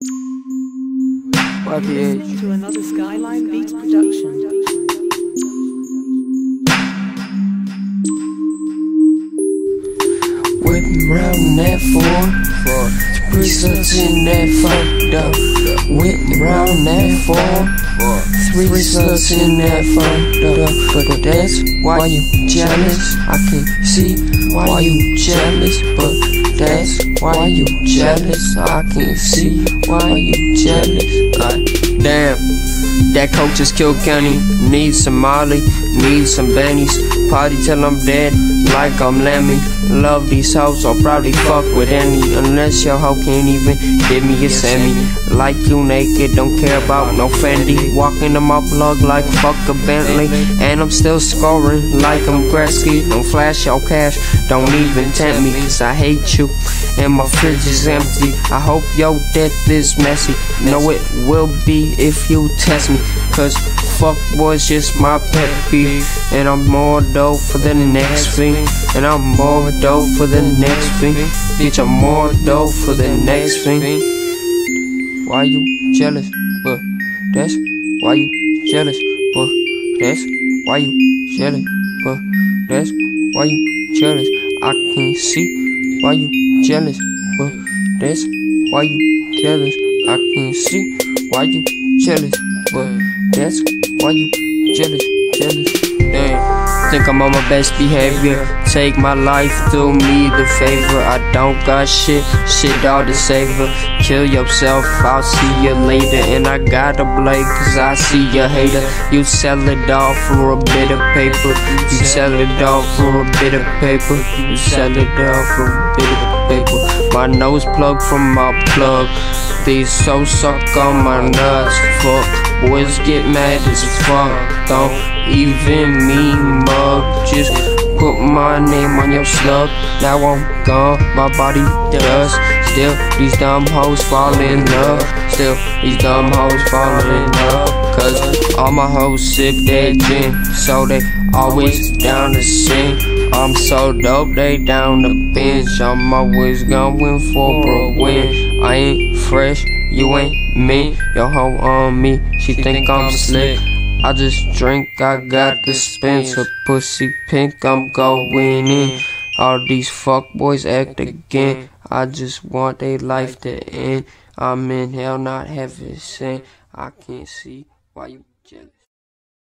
Listening to another Skyline Beats production. Whipping round that four, results in that fucked up. Whipping round that four, three results in that fucked up. But that's why you jealous. I can see why you jealous, but that's why you jealous. I can see why you jealous. Damn, that coke just killed Kenny. Need some Molly, need some Bennies. Party till I'm dead, like I'm Lemmy. Love these hoes, I'll probably fuck with any. Unless your hoe can't even give me a semi. Like you naked, don't care about no Fendi. Walking in my plug like fuck a Bentley. And I'm still scoring like I'm Gretzky. Don't flash your cash, don't even tempt me, cause I hate you and my fridge is empty. I hope your death is messy. Know it will be if you test me, cause fuck boys just my pet peeve. And I'm more dope for the next thing. And I'm more dope for the next thing. Bitch, I'm more dope for the next thing. Why you jealous? But that's why you jealous. But that's why you jealous. But that's why you jealous. I can see why you jealous. But that's why you jealous. I can see why you jealous. But that's why you jealous. Damn. Think I'm on my best behavior. Take my life, do me the favor. I don't got shit all to savor. Kill yourself, I'll see you later. And I gotta blame, cause I see you hater. You sell it all for a bit of paper. You sell it all for a bit of paper. You sell it all for a bit of paper. My nose plugged from my plug. These so suck on my nuts. Fuck, boys get mad as fuck. Don't even mean mug. Just put my name on your slug. Now I'm gone, my body dust. Still, these dumb hoes fall in love. Still, these dumb hoes fall in love. Cause all my hoes sip that gin, so they always down to sing. I'm so dope, they down to binge. I'm always going for a win. I ain't fresh, you ain't me. Your hoe on me, she think I'm slick. I just drink, I got the Spencer. Pussy pink, I'm going in. All these fuckboys act again. I just want their life to end. I'm in hell, not heaven sent. I can't see why you jealous.